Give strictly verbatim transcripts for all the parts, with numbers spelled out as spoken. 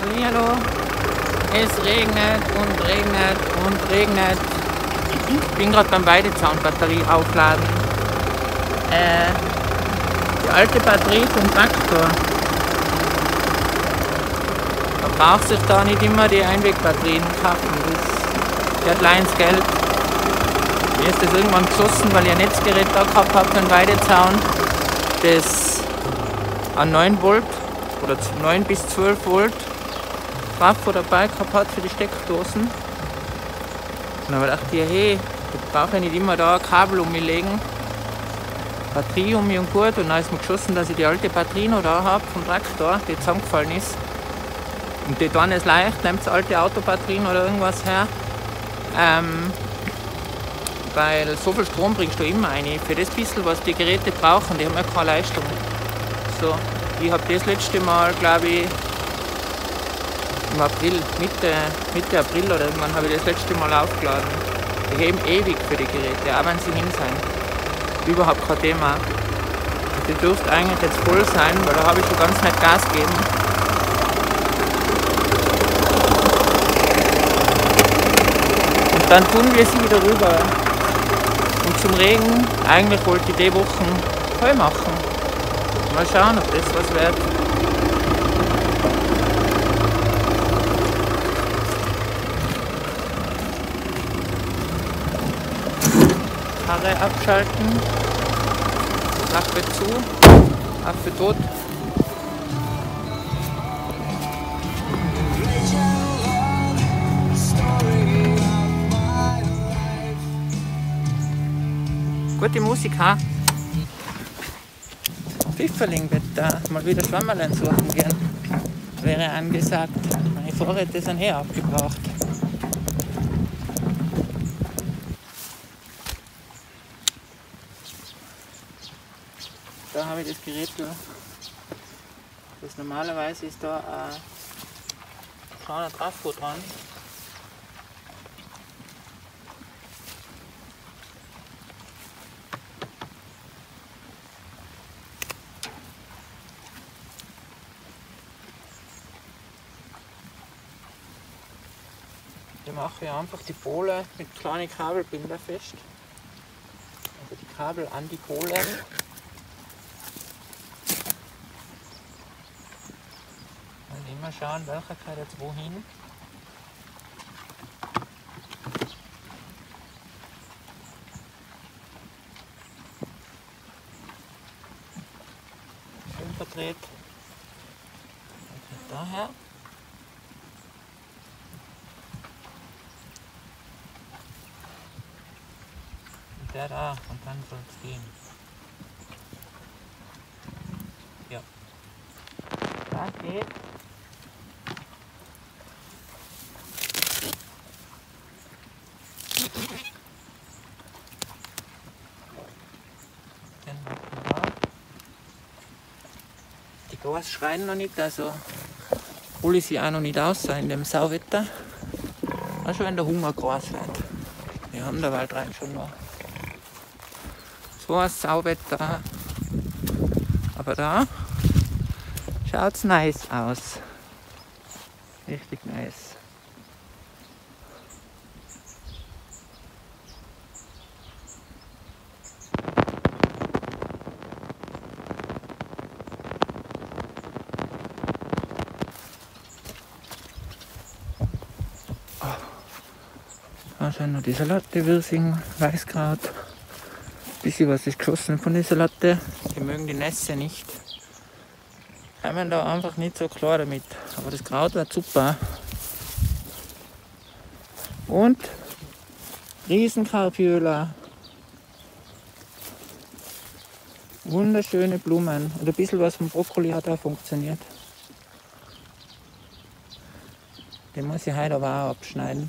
Hallo. Es regnet und regnet und regnet. Ich bin gerade beim Weidezaunbatterie aufladen. Äh, die alte Batterie vom Traktor. Man braucht sich da nicht immer die Einwegbatterien kaufen. Das geht allein ins Geld. Mir ist das irgendwann geschossen, weil ich ein Netzgerät da gehabt habe für einen Weidezaun, das an neun Volt oder neun bis zwölf Volt drauf oder dabei gehabt hat für die Steckdosen. Und dann habe ich gedacht, ja, hey, ich brauche ja nicht immer da ein Kabel um mich legen, Batterie um mich und gut. Und dann ist mir geschossen, dass ich die alte Batterie noch da habe vom Traktor, die zusammengefallen ist. Und die dann ist leicht, nimmt alte Autobatterien oder irgendwas her. Ähm, weil so viel Strom bringst du immer rein. Für das bisschen, was die Geräte brauchen, die haben ja keine Leistung. So, ich habe das letzte Mal, glaube ich, im April, Mitte, Mitte April oder irgendwann habe ich das letzte Mal aufgeladen. Die heben ewig für die Geräte, auch wenn sie hin sind. Überhaupt kein Thema. Und die dürfte eigentlich jetzt voll sein, weil da habe ich schon ganz nett Gas gegeben. Und dann tun wir sie wieder rüber. Und zum Regen, eigentlich wollte ich die Wochen voll machen. Mal schauen, ob das was wird. Karre abschalten, Klappe zu, Affe tot. Gute Musik, ha? Pfifferling wird da mal wieder Schwammerlein suchen gehen. Wäre angesagt. Meine Vorräte sind eh aufgebraucht. Da habe ich das Gerät, das normalerweise ist da ein kleiner Trafo dran. Ich mache einfach die Pole mit kleinen Kabelbinder fest. Also die Kabel an die Pole. Und immer schauen, welcher gehört jetzt wohin. Schön verdreht. Und daher. Der da und dann soll es gehen. Ja. Da geht. Den da. Die Gas schreien noch nicht, also hole ich sie auch noch nicht aus in dem Sauwetter. Also wenn der Hunger groß wird. Wir haben der Wald rein schon noch. So ein Sauwetter, aber da schaut es nice aus. Richtig nice. Oh. Da sind noch die Salate, Wirsing, Weißkraut. Bisschen was ist geschossen von dieser Latte. Die mögen die Nässe nicht. Kommen da einfach nicht so klar damit. Aber das Kraut wird super. Und Riesenkarpiola. Wunderschöne Blumen. Und ein bisschen was vom Brokkoli hat auch funktioniert. Den muss ich heute aber auch abschneiden.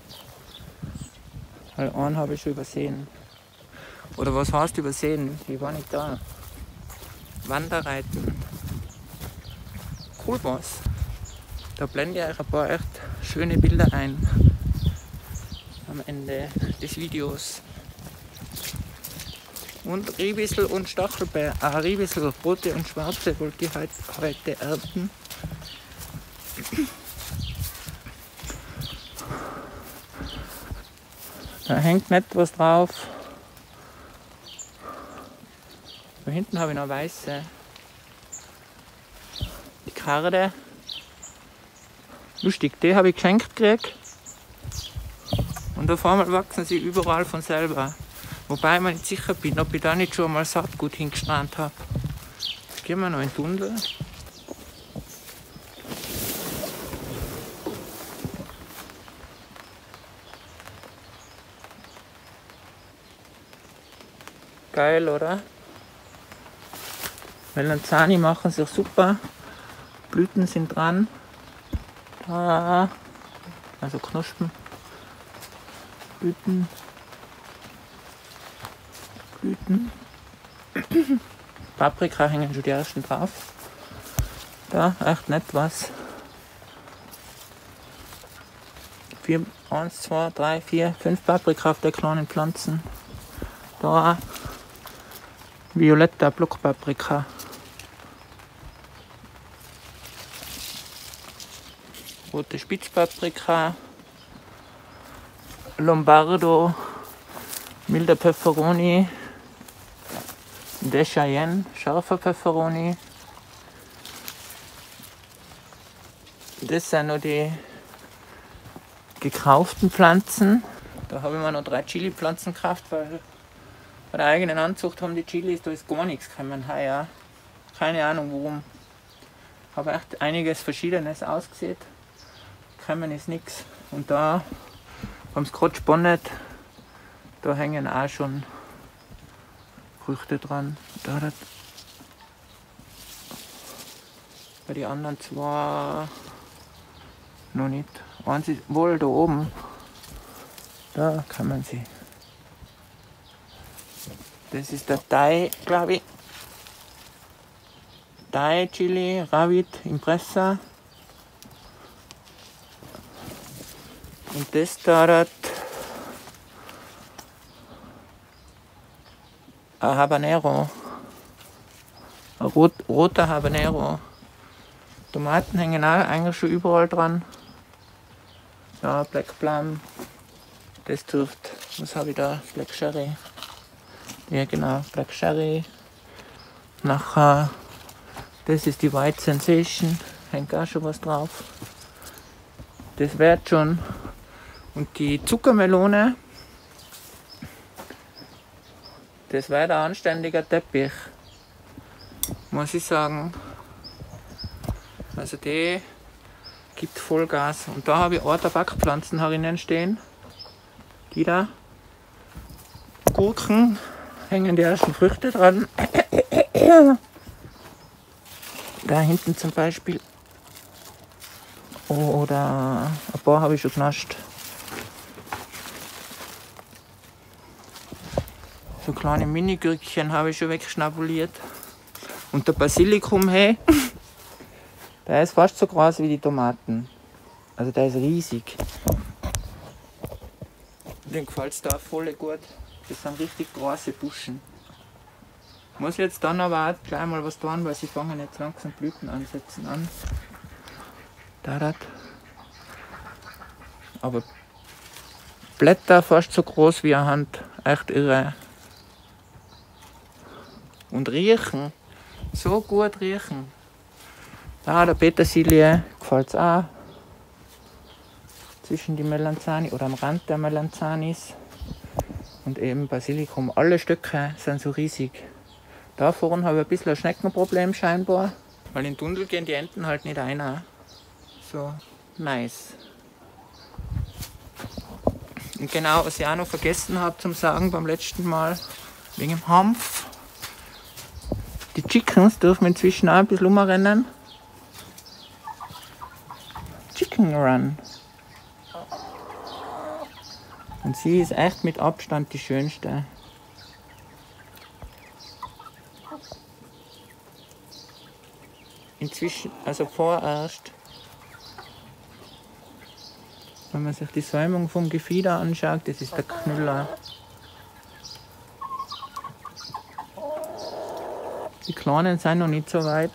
Weil einen habe ich schon übersehen. Oder was heißt übersehen? Ich war nicht da. Wanderreiten. Cool was. Da blende ich euch ein paar echt schöne Bilder ein. Am Ende des Videos. Und Rehwissel und Stachelbeer. Ah, Rehwissel, rote und schwarze wollte ich heute, heute ernten. Da hängt nicht was drauf. Da hinten habe ich noch weiße. Die Karde. Lustig, die habe ich geschenkt gekriegt. Und auf einmal wachsen sie überall von selber. Wobei ich mir nicht sicher bin, ob ich da nicht schon mal Saatgut hingestrahlt habe. Jetzt gehen wir noch in den Tunnel. Geil, oder? Melanzani machen sich super. Blüten sind dran. Da. Also Knospen. Blüten. Blüten. Paprika hängen schon die ersten drauf. Da, echt nett was. Vier, eins, zwei, drei, vier, fünf Paprika auf der kleinen Pflanzen. Da. Violetter Blockpaprika. Rote Spitzpaprika. Lombardo. Milder Peperoni. De Cheyenne. Scharfer Peperoni. Das sind noch die gekauften Pflanzen. Da habe ich mir noch drei Chili-Pflanzen gekauft, weil bei der eigenen Anzucht haben die Chilis, da ist gar nichts gekommen heuer. Keine Ahnung warum. Habe echt einiges Verschiedenes ausgesät. Gekommen ist nichts. Und da haben sie gerade gespannt. Da hängen auch schon Früchte dran. Da, da. Bei den anderen zwei noch nicht. Eins ist wohl da oben. Da kann man sie. Das ist der Thai, glaube ich. Thai Chili, Ravit, Impressa. Und das da hat ein Habanero. Ein rot, roter Habanero. Tomaten hängen auch eigentlich schon überall dran. Ja, Black Plum. Das dürfte, was habe ich da? Black Cherry. Ja genau, Black Cherry. Nachher, das ist die White Sensation, hängt auch schon was drauf. Das wird schon. Und die Zuckermelone, das wird ein anständiger Teppich, muss ich sagen. Also die gibt Vollgas. Und da habe ich auch Tabakpflanzen herinnen stehen. Die da. Gurken. Hängen die ersten Früchte dran. Da hinten zum Beispiel. Oder ein paar habe ich schon genascht. So kleine Mini-Gürkchen habe ich schon wegschnabuliert. Und der Basilikum, hey, der ist fast so groß wie die Tomaten. Also der ist riesig. Dem gefällt es da voll gut. Das sind richtig große Buschen. Muss jetzt dann aber auch gleich mal was tun, weil sie fangen jetzt langsam Blüten ansetzen an. Da, da. Aber Blätter fast so groß wie eine Hand. Echt irre. Und riechen. So gut riechen. Da, der Petersilie gefällt es auch. Zwischen die Melanzani oder am Rand der Melanzanis. Und eben Basilikum. Alle Stöcke sind so riesig. Da vorne habe ich ein bisschen ein Schneckenproblem scheinbar. Weil in den Tunnel gehen die Enten halt nicht rein. So, nice. Und genau, was ich auch noch vergessen habe zum Sagen beim letzten Mal, wegen dem Hanf. Die Chickens dürfen inzwischen auch ein bisschen rumrennen. Chicken Run. Und sie ist echt mit Abstand die schönste. Inzwischen, also vorerst, wenn man sich die Säumung vom Gefieder anschaut, das ist der Knüller. Die Kleinen sind noch nicht so weit.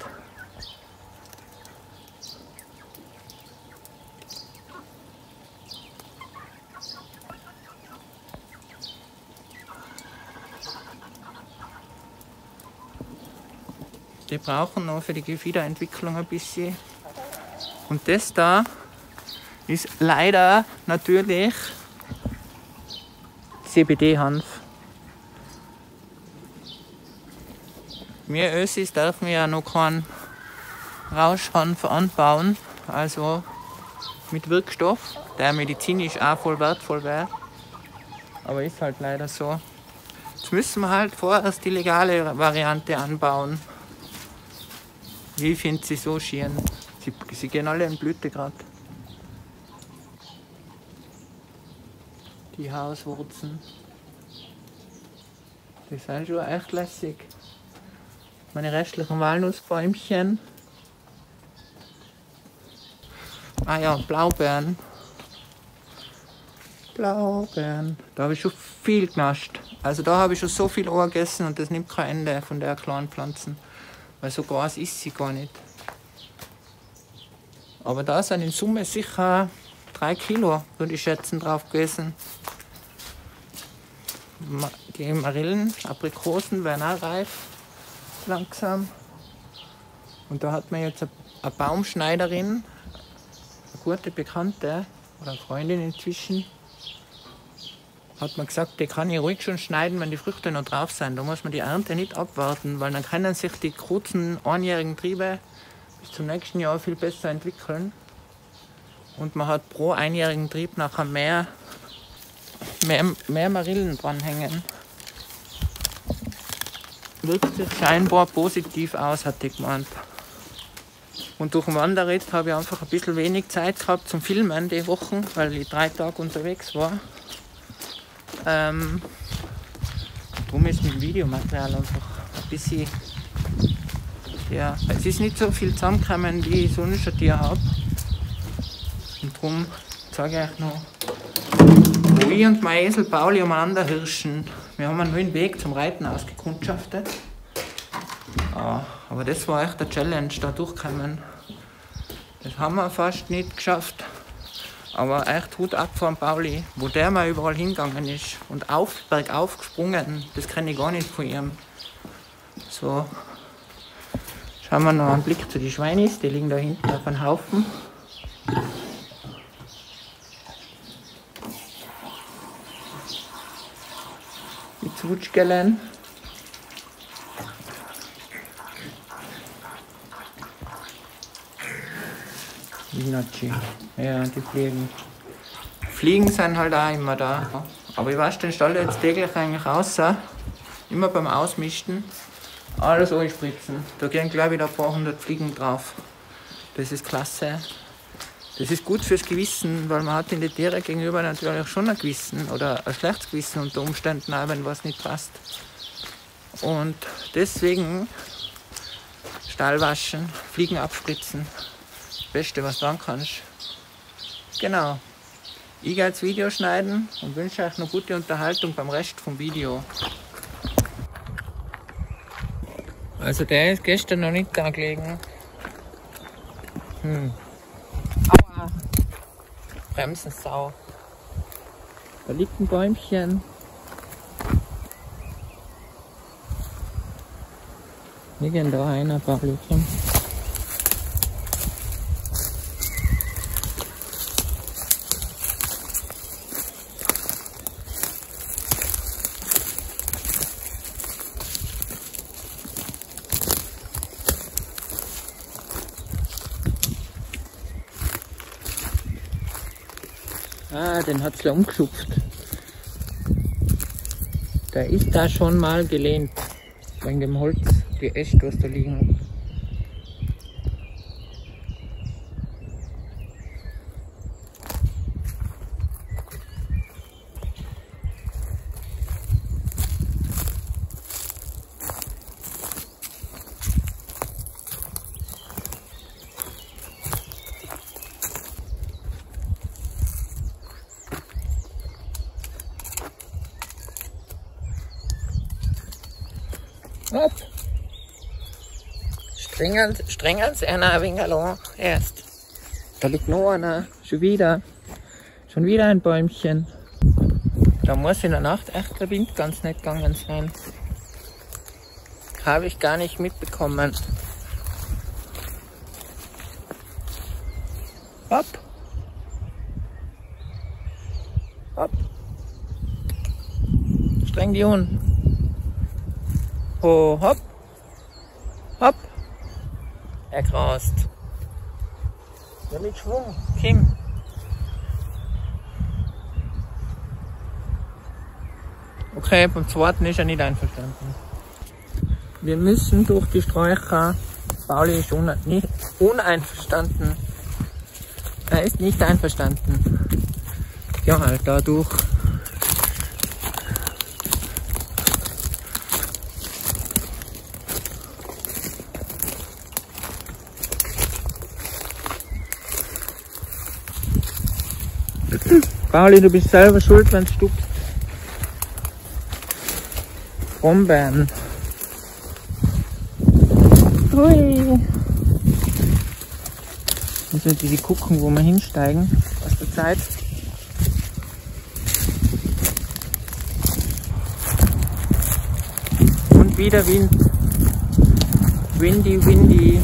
Die brauchen noch für die Gefiederentwicklung ein bisschen. Und das da ist leider natürlich C B D-Hanf. Wir Ösis dürfen ja noch keinen Rauschhanf anbauen, also mit Wirkstoff, der medizinisch auch voll wertvoll wäre. Aber ist halt leider so. Jetzt müssen wir halt vorerst die legale Variante anbauen. Wie finde sie so schön? Sie, sie gehen alle in Blüte gerade. Die Hauswurzeln. Die sind schon echt lässig. Meine restlichen Walnussbäumchen. Ah ja, Blaubeeren. Blaubeeren. Da habe ich schon viel genascht. Also da habe ich schon so viel Ohr gegessen und das nimmt kein Ende von der kleinen Pflanzen. Weil so groß ist sie gar nicht. Aber da sind in Summe sicher drei Kilo, würde ich schätzen, drauf gewesen. Die Marillen, Aprikosen werden auch reif. Langsam. Und da hat man jetzt eine Baumschneiderin, eine gute Bekannte oder eine Freundin inzwischen, hat man gesagt, die kann ich ruhig schon schneiden, wenn die Früchte noch drauf sind. Da muss man die Ernte nicht abwarten, weil dann können sich die kurzen einjährigen Triebe bis zum nächsten Jahr viel besser entwickeln. Und man hat pro einjährigen Trieb nachher mehr, mehr, mehr Marillen dranhängen. Wirkt sich scheinbar positiv aus, hat die gemeint. Und durch den Wanderritt habe ich einfach ein bisschen wenig Zeit gehabt zum Filmen die Wochen, weil ich drei Tage unterwegs war. Ähm, darum ist mit dem Videomaterial einfach ein bisschen. Ja, es ist nicht so viel zusammengekommen, wie ich sonst schon dir habe. Und darum zeige ich euch noch, wo ich und mein Esel Pauli umeinander hirschen. Wir haben einen neuen Weg zum Reiten ausgekundschaftet. Ah, aber das war echt eine Challenge, da durchkommen. Das haben wir fast nicht geschafft. Aber echt Hut ab von Pauli, wo der mal überall hingegangen ist und auf, bergauf gesprungen. Das kenne ich gar nicht von ihm. So. Schauen wir noch einen Blick zu den Schweinis, die liegen da hinten auf einem Haufen. Die Zwutschgelen. Minachi. Ja, die Fliegen. Fliegen sind halt auch immer da. Aber ich wasche den Stall jetzt täglich eigentlich aus. Immer beim Ausmischen. Alles einspritzen. Da gehen gleich wieder ein paar hundert Fliegen drauf. Das ist klasse. Das ist gut fürs Gewissen, weil man hat in den Tieren gegenüber natürlich schon ein Gewissen oder ein schlechtes Gewissen unter Umständen, auch wenn was nicht passt. Und deswegen Stall waschen, Fliegen abspritzen. Das Beste, was du tun kannst. Genau. Ich gehe jetzt Video schneiden und wünsche euch noch gute Unterhaltung beim Rest vom Video. Also der ist gestern noch nicht da gelegen. Hm. Aua. Bremsensau. Da liegt ein Bäumchen. Wir gehen da rein, ein paar Blüten. Ah, den hat es umgeschupft. Der ist da schon mal gelehnt. Wegen dem Holz, die Äste, was da liegen. Hopp. Strengelt, strengelt einer ein wenig an erst. Da liegt noch einer. Schon wieder. Schon wieder ein Bäumchen. Da muss in der Nacht echt der Wind ganz nett gegangen sein. Habe ich gar nicht mitbekommen. Hopp. Hopp. Streng die Hunde. Oh, hopp. Hopp. Er graust. Ja, mit Schwung. Kim. Okay, beim zweiten ist er nicht einverstanden. Wir müssen durch die Sträucher. Pauli ist une nicht uneinverstanden. Er ist nicht einverstanden. Ja, halt da durch. Pauli, du bist selber schuld, wenn es stuckt. Brombeeren. Hui. Jetzt müssen wir gucken, wo wir hinsteigen aus der Zeit. Und wieder Wind. Windy, windy.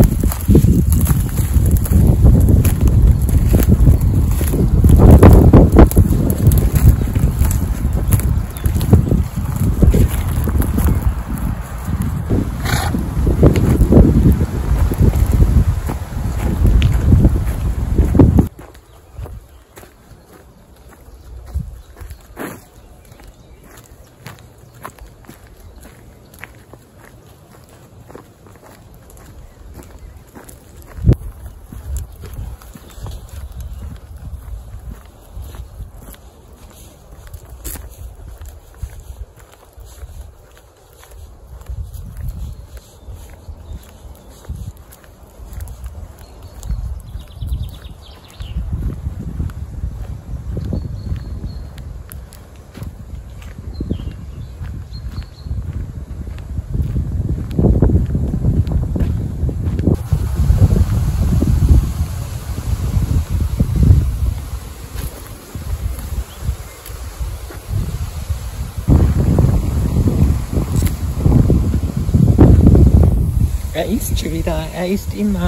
Er isst schon wieder, er isst immer.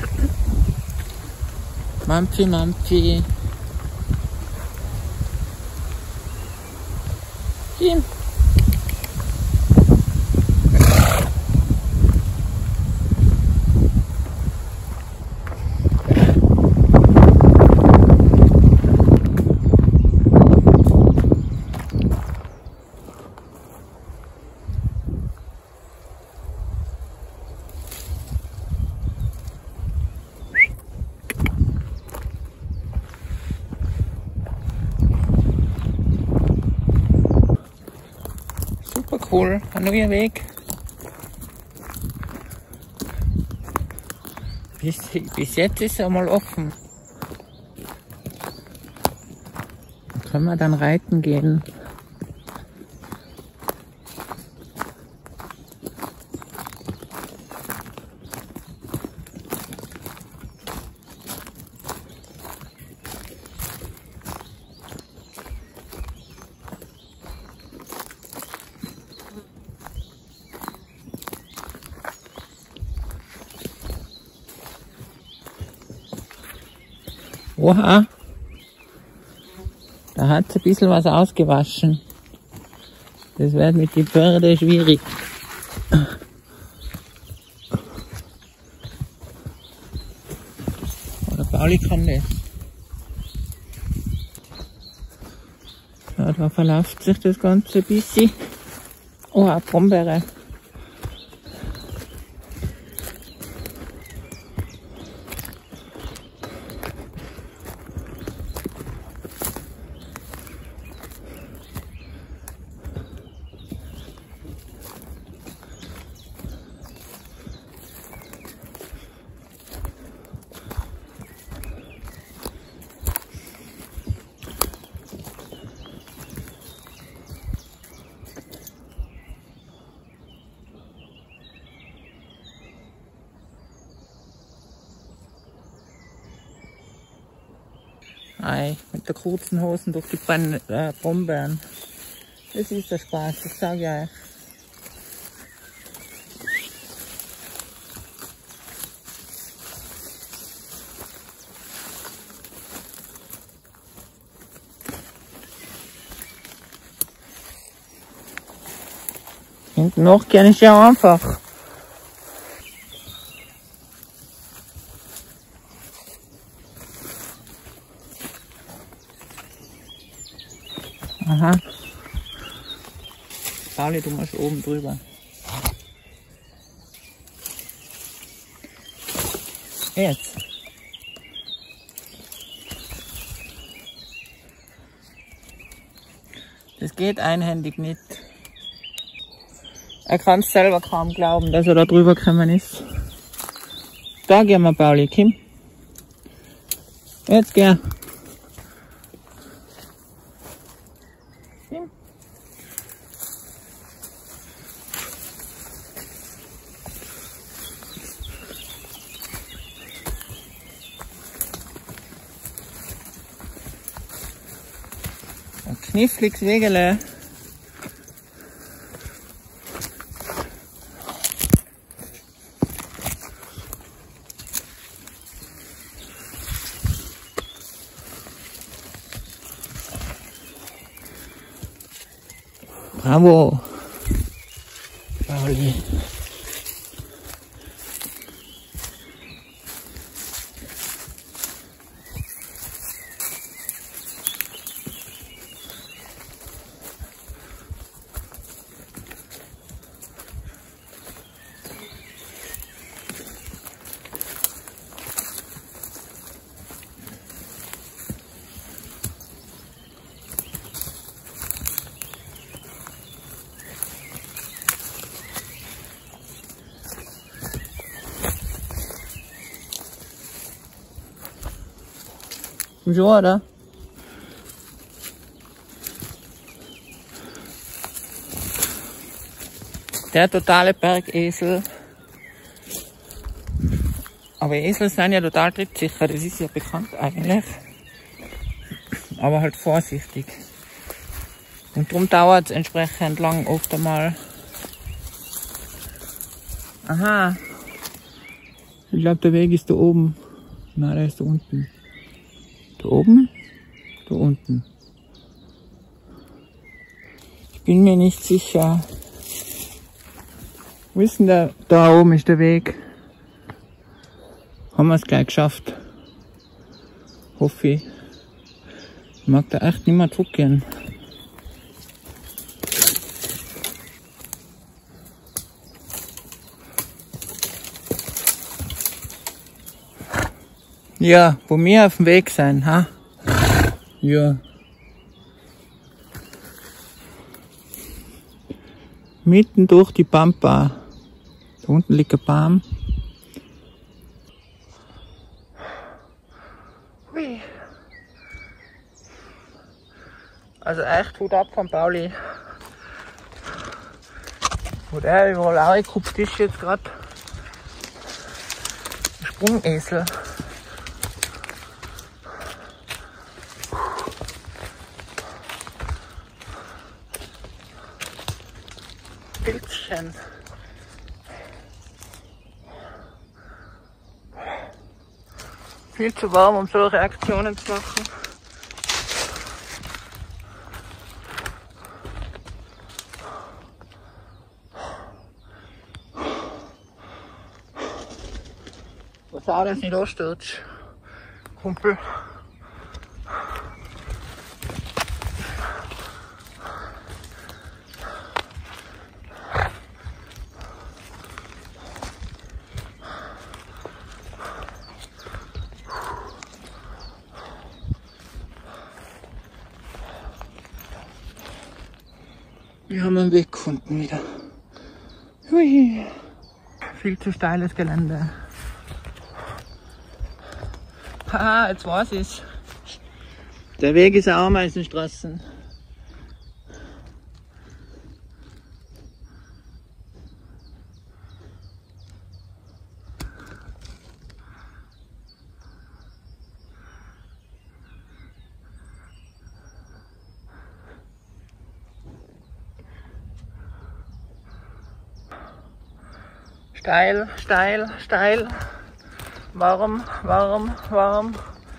Mampfi, Mampfi. Kim. Cool, ein neuer Weg. Bis, bis jetzt ist er mal offen. Da können wir dann reiten gehen. Oha, da hat es ein bisschen was ausgewaschen. Das wird mit den Pferde schwierig. Oder Pauli kann das. Ja, da verläuft sich das Ganze ein bisschen. Oh, eine Brombeere. Ei, mit der kurzen Hosen durch die Brenn äh, Brombeeren. Das ist der Spaß, das sage ich euch. Hinten nachgehen ist ja einfach. Aha. Pauli, du musst oben drüber. Jetzt. Das geht einhändig nicht. Er kann es selber kaum glauben, dass er da drüber gekommen ist. Da gehen wir, Pauli, komm. Jetzt geh. Komm. Ein kniffliges Wegele. Bravo, Pauli. Schon, oder? Der totale Bergesel. Aber Esel sind ja total trittsicher, das ist ja bekannt eigentlich. Aber halt vorsichtig. Und darum dauert es entsprechend lang oft einmal. Aha. Ich glaube, der Weg ist da oben. Nein, der ist da unten. Da oben, da unten. Ich bin mir nicht sicher. Wo ist denn der? Da oben ist der Weg. Haben wir es gleich geschafft. Hoffe ich. Ich mag da echt nicht mehr zurückgehen. Ja, wo wir auf dem Weg sein, ha? Ja. Mitten durch die Pampa. Da unten liegt ein Baum. Hui. Also echt Hut ab von Pauli. Wo der überall reingekupft ist jetzt gerade. Sprungesel. Pilzchen. Viel zu warm, um solche Aktionen zu machen. Was auch das nicht anstürzt, Kumpel. Wir haben einen Weg gefunden wieder. Hui. Viel zu steiles Gelände. Haha, jetzt weiß ich's. Der Weg ist eine Ameisenstraße. Steil, steil, steil. Warm, warm, warm.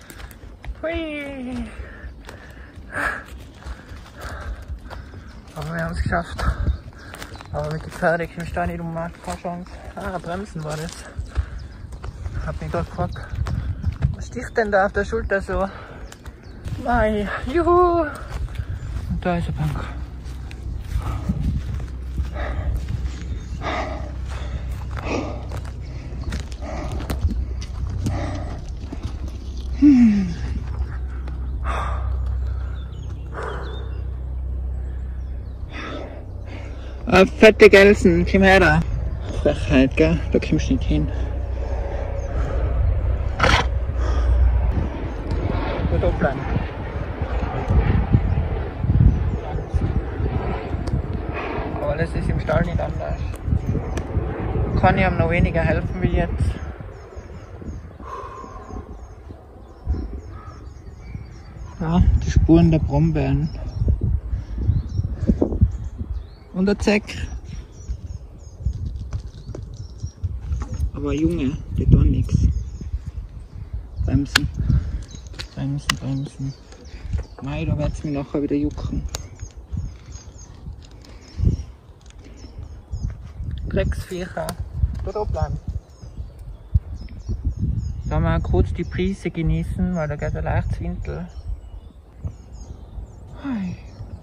Hui. Aber wir haben es geschafft. Aber mit der Pferdedecke stehe ich nicht um, keine Chance. Ah, Bremsen war das. Hab mich gerade gefragt, was sticht denn da auf der Schulter so? Nein, juhu! Und da ist eine Bank. Hm. Ah, fette Gelsen, komm her da. Frechheit, gell? Da kommst du nicht hin. Gut aufbleiben. Aber das ist im Stall nicht anders. Kann ich ihm noch weniger helfen wie jetzt. Ja, die Spuren der Brombeeren. Und der Zeck. Aber Junge, die tun nichts. Bremsen. Bremsen, bremsen. Nein, da wird es mich nachher wieder jucken. Drecksviecher. Da bleiben. Da mal kurz die Brise genießen, weil da geht ein leichtes Winkel. Hi.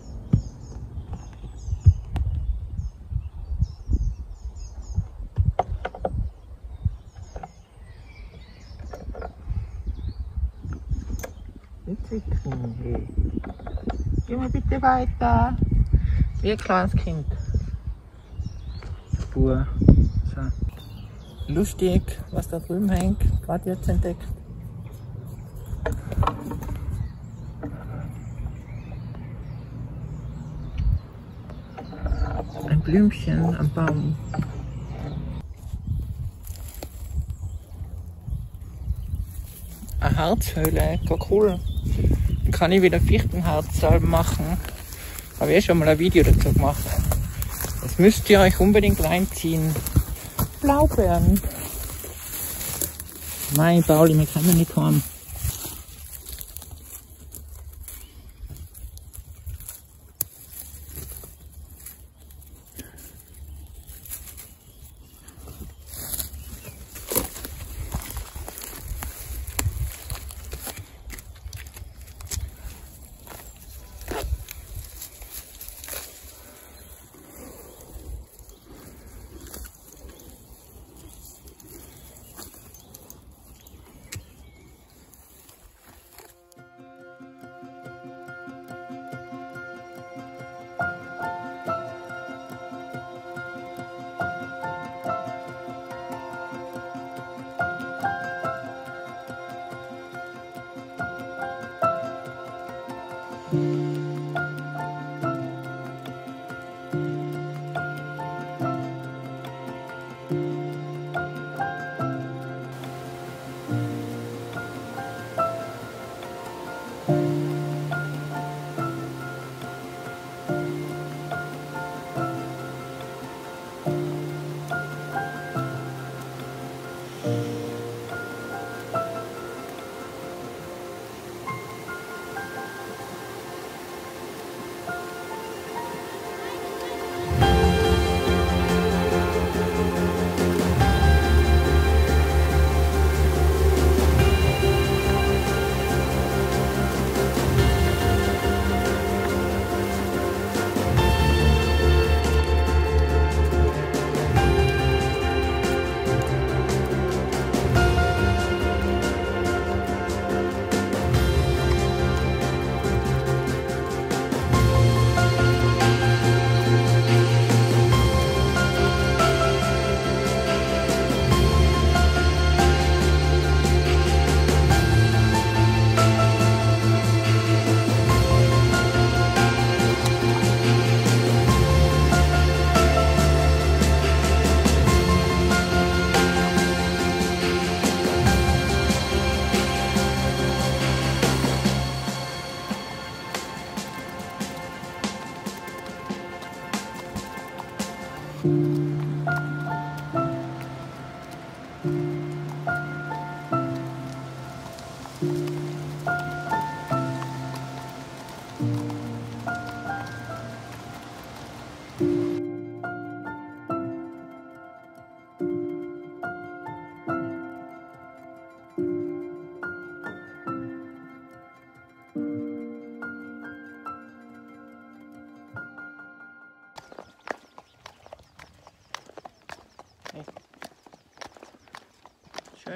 Hey. Geh mal bitte weiter. Wie ein kleines Kind. Spur. So. Lustig, was da drüben hängt. Gerade jetzt entdeckt. Ein Blümchen am Baum. Eine Harzhöhle, gar cool. Dann kann ich wieder Fichtenharzsalben machen. Habe ich schon mal ein Video dazu gemacht. Das müsst ihr euch unbedingt reinziehen. Blaubeeren. Mein Pauli, wir können nicht haben.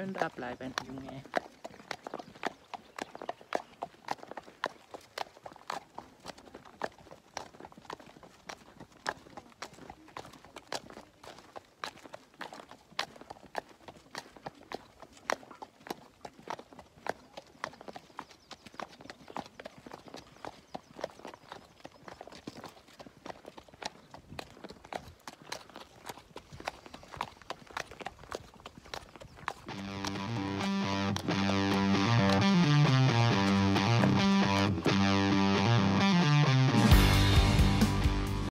schön da bleiben, Junge.